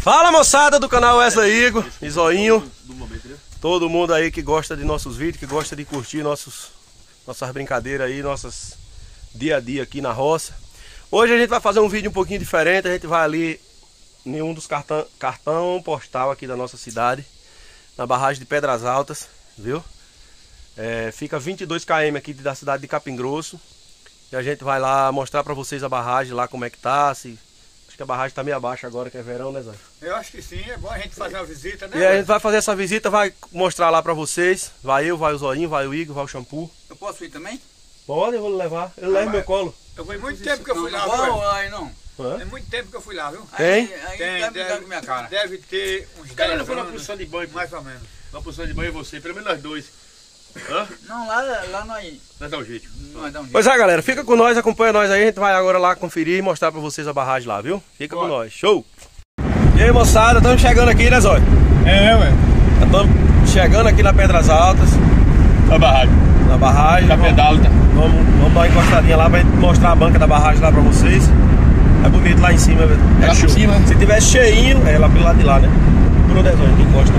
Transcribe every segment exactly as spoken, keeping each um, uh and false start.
Fala, moçada do canal Wesley Igor e Zoinho. Todo mundo aí que gosta de nossos vídeos, que gosta de curtir nossos, nossas brincadeiras aí, nossas dia a dia aqui na roça. Hoje a gente vai fazer um vídeo um pouquinho diferente. A gente vai ali em um dos cartão, cartão postal aqui da nossa cidade, na barragem de Pedras Altas, viu? É, fica vinte e dois quilômetros aqui da cidade de Capim Grosso. E a gente vai lá mostrar pra vocês a barragem lá, como é que tá, se... Acho que a barragem tá meio abaixo agora, que é verão, né, Zé? Eu acho que sim, é bom a gente fazer uma visita, né? E a gente vai fazer essa visita, vai mostrar lá pra vocês. Vai eu, vai o Zoinho, vai o Igor, vai o Shampoo. Eu posso ir também? Pode, eu vou levar. Eu levo meu colo. Eu fui muito tempo que eu fui lá, não, viu? não, aí não. Tem muito tempo que eu fui lá, viu? Tem? Aí, aí Tem, tá deve, brigando com minha cara. deve ter uns Os caras não dez foram na anos, posição de banho, mais ou menos. na posição de banho é você, pelo menos nós dois. Hã? Não, lá, lá nós, Nós dá um jeito. nós dá um jeito. Pois é, galera, fica com nós, acompanha nós aí. A gente vai agora lá conferir e mostrar pra vocês a barragem lá, viu? Fica com nós, show! E aí, moçada, estamos chegando aqui, né, Zóio? É, ué. Estamos chegando aqui na Pedras Altas, A barragem. na barragem. Já pedala, tá? Vamos, vamos dar uma encostadinha lá pra gente mostrar a banca da barragem lá pra vocês. É bonito lá em cima, velho. É lá por cima. Se tivesse cheinho, é lá pelo lado de lá, né? Por onde é, Zóio? Que encosta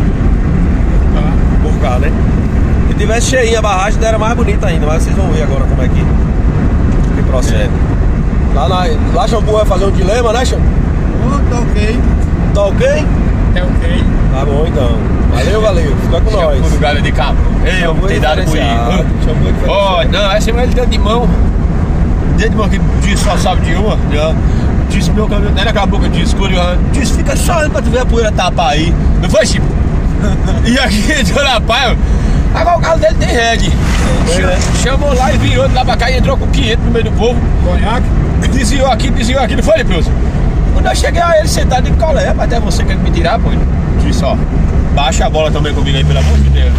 por cá, né? Se tivesse cheinho a barragem, era mais bonita ainda, mas vocês vão ver agora como é que, que procede. Lá, na, lá Shampoo vai fazer um dilema, né, Shampoo? Oh, tá ok. Tá ok? É ok. Tá bom então. Valeu, valeu. Fica com nós. O lugar de cabo. Ei, eu vou ter dado por diferenciado. ir. Shampoo é diferenciado. Ó, não, essa semana ele deu de mão. Deu de mão que disse só sabe de uma. Já. Disse meu caminhão, não era aquela boca de escuro. Disse, fica só olhando pra tu ver a poeira tapar aí. Não foi, Chico? E aqui, Dona Pai, agora o carro dele tem rede. É. Chamou lá e virou de lá pra cá e entrou com quinhentos no meio do povo. Conhaque? Desviou aqui, desviou aqui, não foi, Leproso? Quando eu cheguei a ele sentado, de qual é? Mas até você quer me tirar, pô. Disse, ó, baixa a bola também comigo aí, pelo amor de Deus.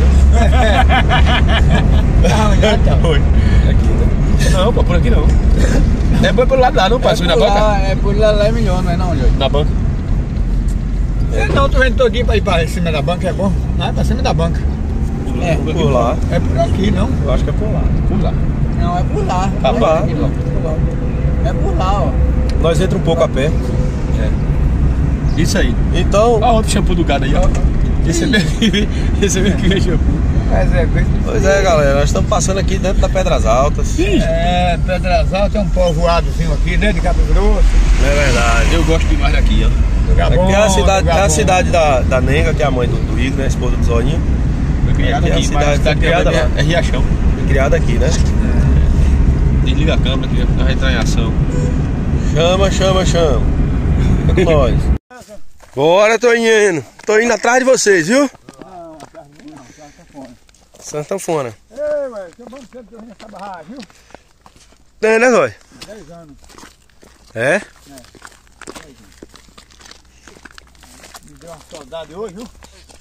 Foi. Aqui, né? Não, pô, por aqui não. É bom pelo lado lá, não, pai? Subir na banca? Lá, é por lá, lá é melhor, não é não, Jorge? Na banca. É, não, tô vendo todinho pra ir pra cima da banca, é bom. Não, é pra cima da banca. É, Por lá. É por aqui, não? Eu acho que é por lá. Por lá. não, é por lá. Tá Não bom. é aqui, não. É por lá, ó. Nós entramos um pouco a pé. Isso aí. Então, Olha outro shampoo do gado aí, ó. Esse é mesmo que esse é mesmo que vem shampoo. Mas é, pois é, galera. Nós estamos passando aqui dentro da Pedras Altas. é Pedras Altas, tem um povoadozinho aqui, né? De Cabo Grosso. É verdade. Eu gosto demais daqui, ó. Do Gabon, Aqui é a cidade, do é a Gabon. cidade da, da Nenga, que é a mãe do, do Igor, né? A esposa do Zoinho. Foi criado Aqui é a aqui, cidade, mas a cidade foi criada criada lá. é Riachão. Foi criada aqui, né? Desliga a câmera que já vai entrar em ação. Chama, chama, chama. Fica com nós. Bora, tô indo. Tô indo atrás de vocês, viu? Não, atrás de mim não, atrás tá fora. Santanfona. Ei, ué, tem um bom tempo que eu vim nessa barragem, viu? Tem, né, Zói? dez anos. É? Me deu uma saudade hoje, viu?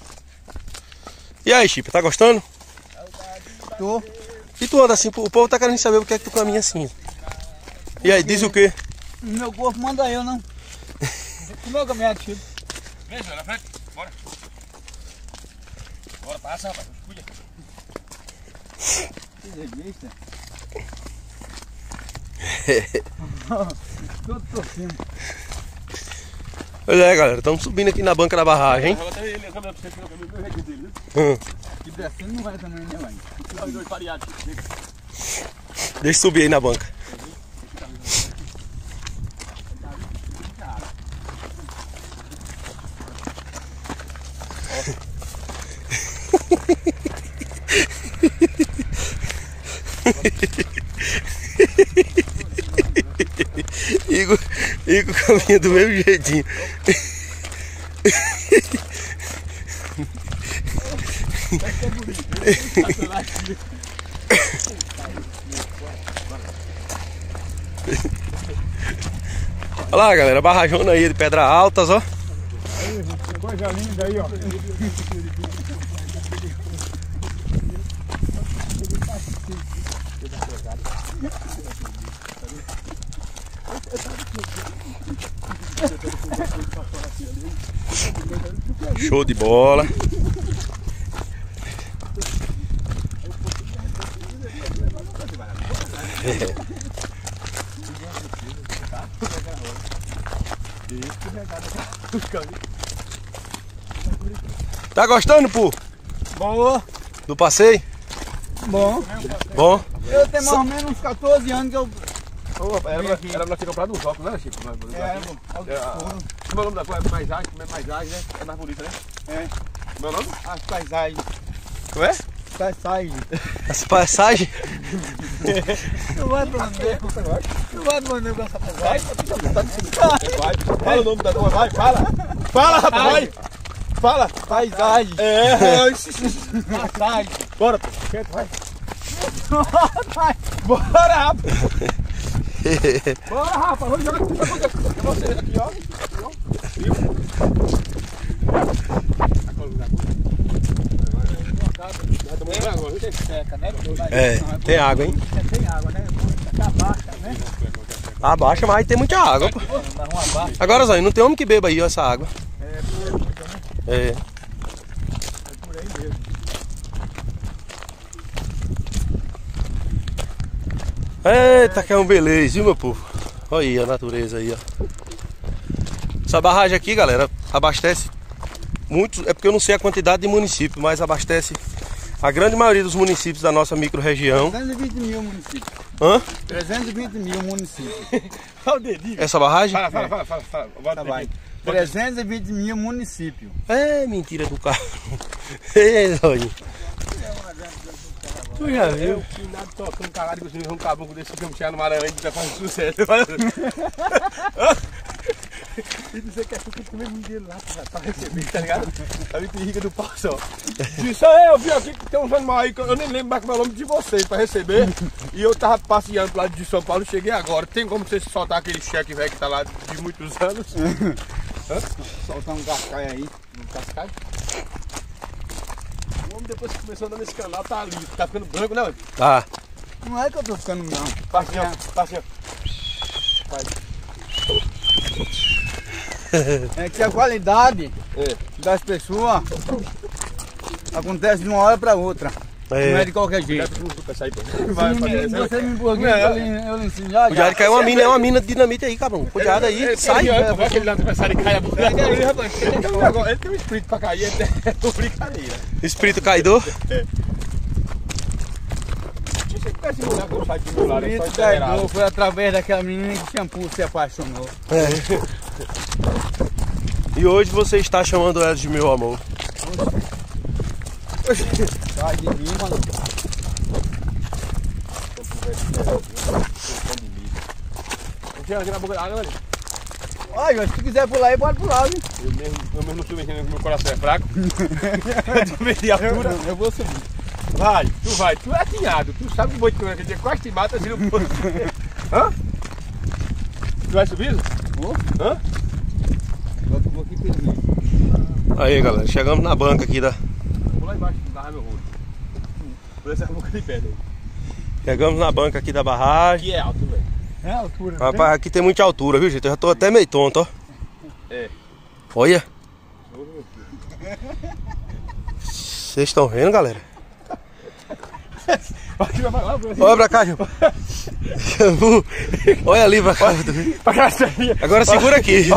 E aí, Chipa, tá gostando? Tô. E tu anda assim, o povo tá querendo saber o que é que tu caminha assim. E aí, diz o quê? Meu corpo manda eu, não. Como é o caminhado, Chico? Vem, Zé, na frente. Bora. Bora, passa, rapaz. Cuida. Que delícia. Todo torcendo. Pois é, galera, estamos subindo aqui na banca da barragem, hein? Agora ele a câmera pra você que não caminho do jeito dele, Hum. E descendo não vai também, né, mãe? viu? Os dois pareados. Deixa eu subir aí na banca. Igor, Igor caminha do mesmo jeitinho. Olha lá, galera, barrajona aí de Pedra Altas, ó. Que coisa linda aí, ó. Show de bola. Tá gostando, Pô? Boa. Do passeio? Bom. Bom? Eu tenho mais ou menos uns quatorze anos que eu... Opa, era, pra, era pra ter comprado uns óculos, né, Chico? É, É, como é o nome da coisa? Paisagem, como é paisagem, né? É mais bonita, né? É. Como é o nome? As paisagens. Como é? Paisagens. As passagens? Não vai pra onde? Não vai pra onde com essa paisagem? Vai, fala o nome da tua, vai, fala! Fala, rapaz, vai! Fala! Paisagem. É! Paisagem. Bora, pô! Vai! Bora, rapaz! Bora, rapaz! Vamos jogar aqui pra vocês aqui, ó! É, tem água, hein? Tem água, né? Tá baixa, né? Abaixa, mas tem muita água, pô. Agora, Zóio, não tem homem que beba aí ó, essa água. É. É por aí mesmo. Eita, que é um beleza, viu, meu povo? Olha aí a natureza aí, ó. Essa barragem aqui, galera, abastece muitos, é porque eu não sei a quantidade de municípios, mas abastece a grande maioria dos municípios da nossa micro-região. trezentos e vinte mil municípios. Hã? trezentos e vinte mil municípios. Olha o dedinho! Essa barragem? Fala, fala, fala, fala, fala. Bota Tá, aqui. vai. trezentos e vinte mil municípios. É mentira do carro. É, Zóio. Tu já viu? Eu que nada tocando caralho com um caboclo desse que eu tinha no Maranhão e já faz sucesso. E dizer que é que também um dinheiro lá pra receber, tá ligado? A vitriga do pau só. Disse, eu vi aqui que tem uns animais aí que eu nem lembro mais como é o nome de vocês pra receber. E eu tava passeando pro lado de São Paulo e cheguei agora. Tem como você soltar aquele cheque velho que tá lá de muitos anos? Hã? Soltar um cascaio aí. Um cascalho? O homem depois que começou andando nesse canal tá ali, tá ficando branco, né? Homem? Tá. Não é que eu tô ficando não. Passeio, passeio. É que a qualidade É. das pessoas acontece de uma hora para outra. É. Não é de qualquer jeito. Vai, Se vai, vai. você me empurrar, Não. eu lhe- eu lhe ensino já. Cuidado, já. caiu uma mina, é uma mina de dinamite aí, cabrão. Cuidado aí, sai. Vai que ele lá começar a cair a boca. Ele, rapaz, ele tem um negócio- ele tem um espírito pra cair, ele é brincadeira. Espírito caidor. Se você tivesse mulher com o site do meu lado, é só Espírito caidor, exagerado. foi através daquela menina que shampoo se apaixonou. É. E hoje você está chamando ela de meu amor. Sai de mim, mano. Tira a boca da água, olha. Olha, se quiser pular aí, pode pular, viu? Eu mesmo, eu mesmo não estou mexendo, meu coração é fraco. Eu tô meio de altura. Eu, eu vou subir. Vai, tu vai, tu é atinhado, tu sabe que o boi de cana, que dia quase te mata, vira um pouco. Hã? Tu vai subindo? Vou. Hã? Vou, vou aqui primeiro. Aí, galera, chegamos na banca aqui da. Vou lá embaixo, dá meu rosto. Por essa boca de pedra aí. Chegamos na banca aqui da barragem. Que é alto, velho. É a altura. Rapaz, aqui tem muita altura, viu, gente? Eu já tô até meio tonto, ó. É. Olha. Vocês estão vendo, galera? Olha pra cá, Gil. Olha ali pra cá. Agora segura aqui.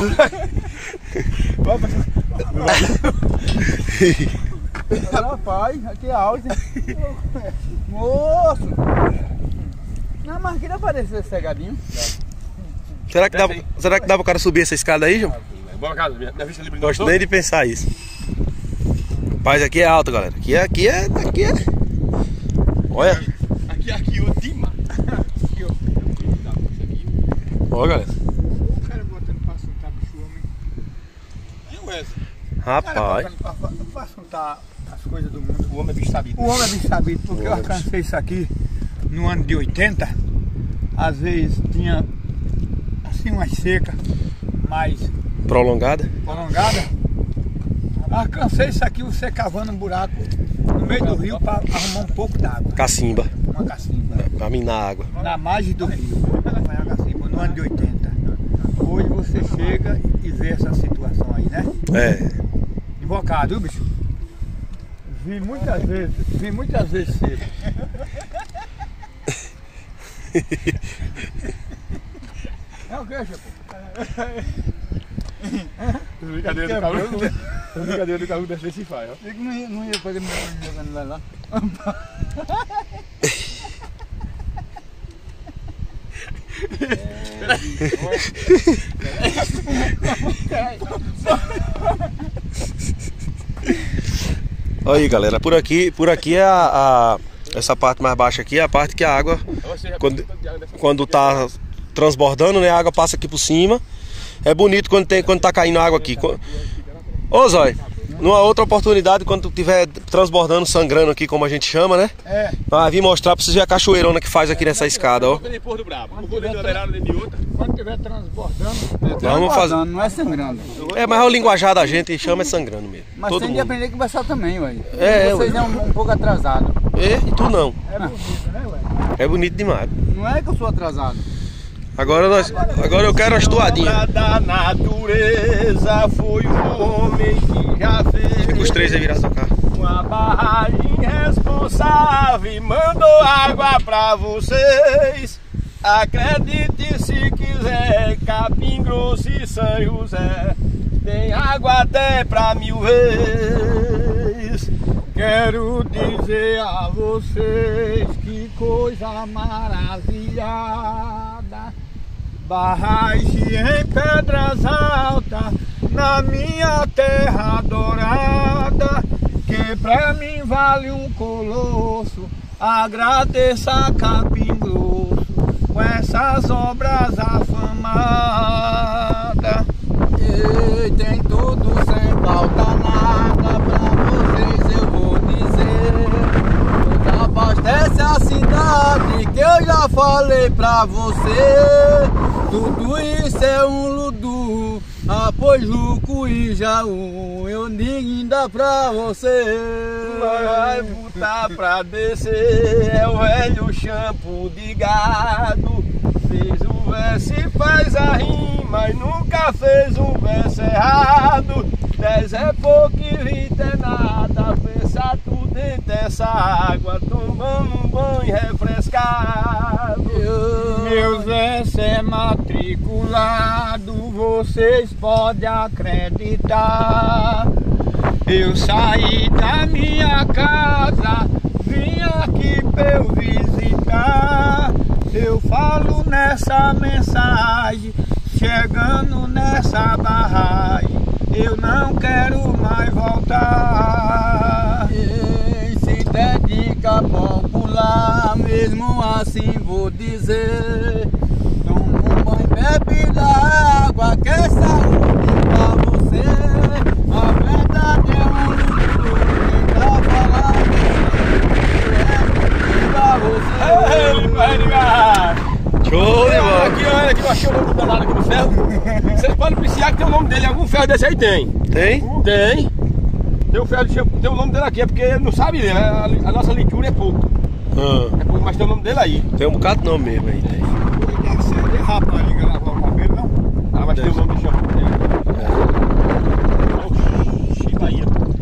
Rapaz, aqui é alto. Moço! Não, mas aqui dá pra descer cegadinho. Será que dá, será que dá pro cara subir essa escada aí, João? Bora casa, minha vista livre. Gosto nem de pensar isso. Rapaz, aqui é alto, galera. Aqui é, aqui é, aqui é. Olha. Aqui, aqui, o Dima. Aqui, ó. Olha, galera. O cara botando pra soltar bicho homem. E o Wesley? Rapaz. Pra, pra, pra soltar as coisas do mundo. O homem é bicho sabido. O homem é bicho sabido, porque eu alcancei isso aqui no ano de oitenta. Às vezes tinha assim umas secas mais Prolongada. prolongadas. Alcancei isso aqui, você cavando um buraco no meio do rio para arrumar um pouco d'água. Cacimba. Uma cacimba. Pra minar água. Na margem do rio. Foi a cacimba, no ano de oitenta. Hoje você chega e vê essa situação aí, né? É. Invocado, viu, bicho? Vi muitas vezes, vi muitas vezes seco. É o que, Chico? Brincadeira do cabrão. Brincadeira do carro desse se faz, ó. Eu não ia, não ia pegar meu jogando lá lá. Olha aí, galera, por aqui, por aqui é a, a essa parte mais baixa aqui é a parte que a água quando, quando tá transbordando, né, a água passa aqui por cima. É bonito quando tem quando tá caindo água aqui. Ô Zói, numa outra oportunidade, quando tiver transbordando, sangrando aqui, como a gente chama, né? É. Vai vir mostrar pra vocês ver a cachoeirona que faz aqui nessa escada, ó. Quando tiver transbordando, Vamos fazer. Não é sangrando. É, mas o linguajar da gente chama é sangrando mesmo. Mas Todo tem que mundo. aprender a conversar também, ué. É, Vocês ué. é um, um pouco atrasado. É, e tu não. é bonito, né, ué? É bonito demais. Não é que eu sou atrasado. Agora nós, agora eu quero as toadinhas. Da natureza foi o homem que já fez. Fica os três aí virados pra cá. Uma barragem responsável e mandou água pra vocês. Acredite se quiser, Capim Grosso e São José tem água até pra mil vezes. Quero dizer a vocês que coisa maravilhada. Barragem em Pedras Altas, na minha terra dourada, que pra mim vale um colosso. Agradeça a Capim Grosso com essas obras afamadas. E tem tudo sem falta nada, pra vocês eu vou dizer. Nos abastece a cidade que eu já falei pra você. Tudo isso é um ludu, após Luco e Jaú, eu digo ainda pra você. Vai botar pra descer, é o velho shampoo de gado. Fez o verso e faz a rima, e nunca fez um verso errado. Dez é pouco e vinte é nada, pensa tudo dentro dessa água, tomando um banho refrescado. Meus versos é matriculado, vocês podem acreditar. Eu saí da minha casa, vim aqui pra eu visitar. Eu falo nessa mensagem, chegando nessa barragem, eu não quero mais voltar. E se dedica popular, mesmo assim vou dizer. Toma um banho, bebe da água, que é saúde pra você. A verdade é um luto, quem tá falando é pra você. Ele vai ligar. Show de bola. Aqui, olha, aqui eu achei o nome do danado aqui no ferro. Vocês podem apreciar que tem o nome dele, algum ferro desse aí tem. Tem? Tem. Tem o ferro de shampoo, tem o nome dele aqui, é porque não sabe ler, né? A, a nossa leitura é pouco. Ah, É pouco, mas tem o nome dele aí. tem um bocado de nome mesmo aí. Tem. Deve ser de rapariga lavar o cabelo, não? Ah, mas tem o nome do shampoo dele. Oxi, Bahia.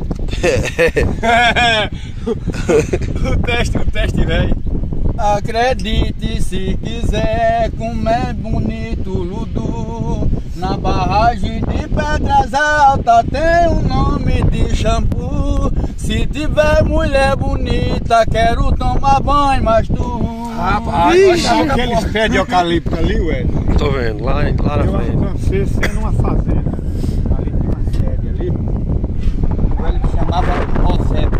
O teste, o teste, velho. Acredite se quiser, como é bonito o Ludu. Na barragem de Pedras Altas tem um nome de shampoo. Se tiver mulher bonita, quero tomar banho, mas tu. Rapaz, sabe aqueles pés de eucalipto ali, ué? Tô vendo, lá, lá na Eu frente. alcancei sendo uma fazenda. Ali tem uma sede ali. O velho que chamava Osébio.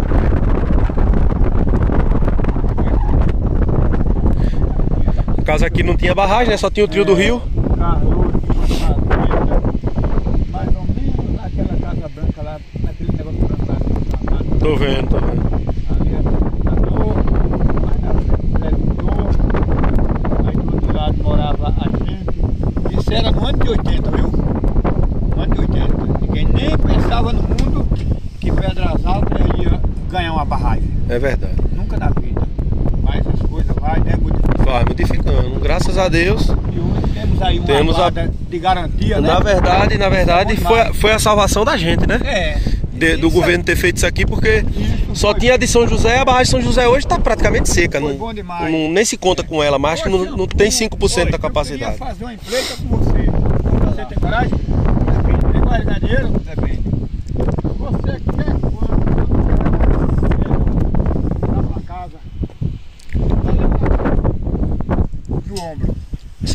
No caso aqui não tinha barragem, né? Só tinha o trio do rio. Carlos tinha uma fazenda. Mais ou menos naquela casa branca lá, naquele negócio branco lá. Tô vendo, tô vendo. Ali é computador, mais na frente o televisor, aí do outro lado morava a gente. Isso era no ano de oitenta, viu? No ano de oitenta. Ninguém nem pensava no mundo que Pedras Altas ia ganhar uma barragem. É verdade. Nunca na vida. Mas as coisas vai, né, modificando. Vai modificando. Graças a Deus. E hoje temos aí uma Temos a- guarda de garantia, né? Na verdade, na verdade, Bom foi, demais. foi a salvação da gente, né? É. De- do Isso governo ter feito isso aqui, porque Isso só foi- tinha a de São José, a barragem de São José hoje está praticamente seca. Foi Não, bom demais. não- nem se conta com ela, mas acho que não, não tem cinco por cento da Olha, capacidade. Eu queria fazer uma empresa com você. Você tem coragem? Depende. Tem coragem de ganhar dinheiro? Depende. Você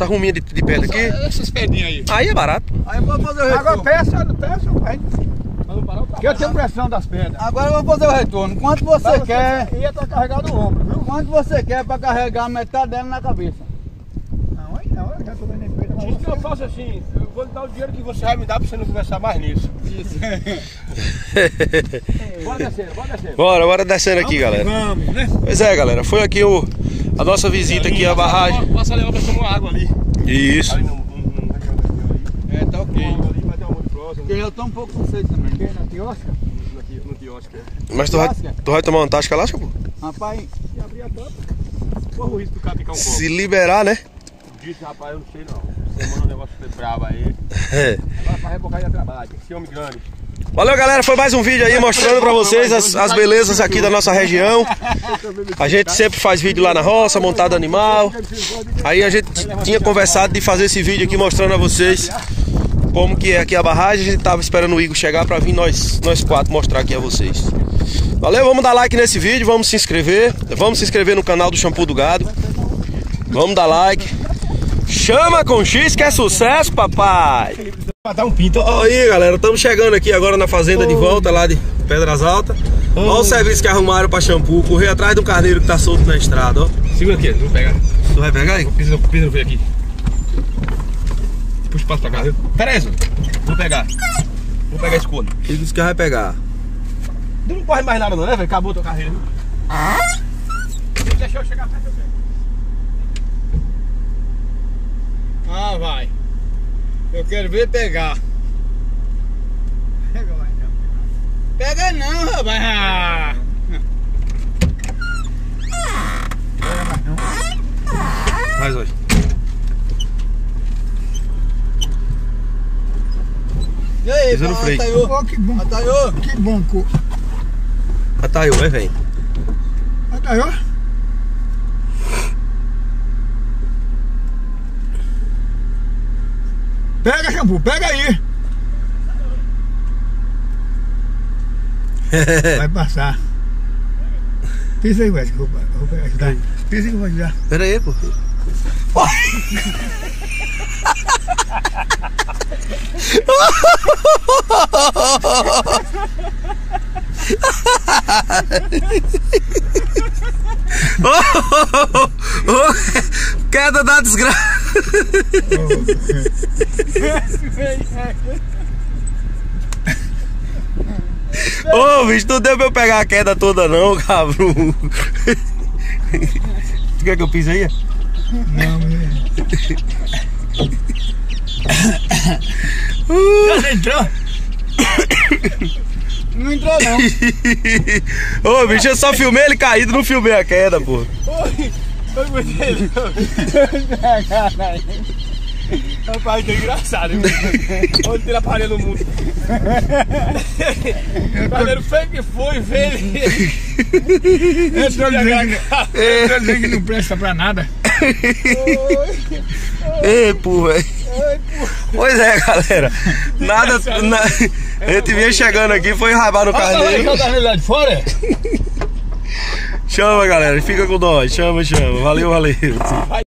essa ruminha de, de pedra aqui. Essas pedrinhas aí. Aí é barato. Aí eu vou fazer o retorno. Agora peça, peça, vai. Porque eu tenho pressão das pedras. Agora eu vou fazer o retorno. Quanto você, Você quer? ia tá carregado no ombro, viu? Quanto você quer pra carregar metade dela na cabeça? Não, aí não, eu já tô vendo em pedra. Diz que eu faço assim, eu vou lhe dar o dinheiro que você vai me dar pra você não conversar mais nisso. Isso. Bora descendo, bora descendo. Bora, bora descendo aqui, galera. Vamos, né? Pois é, galera. Foi aqui o, a nossa visita aqui à barragem. Passa ali, pra tomar água ali. Isso. Ali no, no, no região ali. É, tá ok. Ali vai ter um monte de próximo. Porque eu tô um pouco com sede também. Aqui na tiosca. Aqui no quiosque. Mas tu vai, tu vai tomar uma tasca lá, Chapu? Rapaz, Se abrir a tampa, corre o risco do cara picar um copo. Se liberar, né? Disse, rapaz, eu não sei não. Semana o negócio foi brabo aí. É. Agora pra rebocar já trabalho, tem que ser homem grande. Valeu, galera. Foi mais um vídeo aí mostrando pra vocês as, as belezas aqui da nossa região. A gente sempre faz vídeo lá na roça, montado animal. Aí a gente tinha conversado de fazer esse vídeo aqui mostrando a vocês como que é aqui a barragem. A gente tava esperando o Igor chegar pra vir nós, nós quatro mostrar aqui a vocês. Valeu, vamos dar like nesse vídeo, vamos se inscrever. Vamos se inscrever no canal do Shampoo do Gado. Vamos dar like. Chama com X que é sucesso, papai! Matar um pinto. Aí, galera, estamos chegando aqui agora na fazenda de volta lá de Pedras Altas. Olha o serviço que arrumaram pra Shampoo. Correr atrás do carneiro que tá solto na estrada, ó. Segura aqui, vou pegar. Tu vai pegar aí? Pisa, pisa no veio aqui. Puxa o passo pra cá, viu? Pera aí, Zô. Vou pegar. Vou pegar esse couro. Ele disse que vai pegar. Tu não corre mais nada não, né, velho? Acabou a tua carreira, viu? Deixa eu chegar perto, eu pego. ah, vai. Eu quero ver pegar. Pega lá então. Pega não, rapaz. Ah. Pega mais não. Faz hoje. E aí, Pisa no freio. Ataiô? Ó, que bom. Ataiô? Que bom, co. Ataiô, vai, vem. Aí, ó. Pega, Shampoo, pega aí. Vai passar. Pisa aí, Wesley, que eu vou vou pegar aqui, tá? Pisa aí que eu vou ajudar. Pera aí, pô. Queda da desgraça. Ô, oh, bicho, não deu pra eu pegar a queda toda não, cabrão. Tu quer que eu pise aí? Não, menino. Já entrou? Não entrou não. Ô, oh, bicho, eu só filmei ele caído, não filmei a queda, pô. Oi, eu gostei. Rapaz, que engraçado, hein? Onde tira a parede no mundo. O carneiro foi que foi, veio. Eu tô dizendo, eu tô dizendo que não presta pra nada. Ei, pô, velho. Pois é, galera. Nada. Na, a gente vinha chegando aqui, foi rabar no carneiro. Olha o carneiro lá de fora. Chama, galera. Fica com nós. Chama, chama. Valeu, valeu.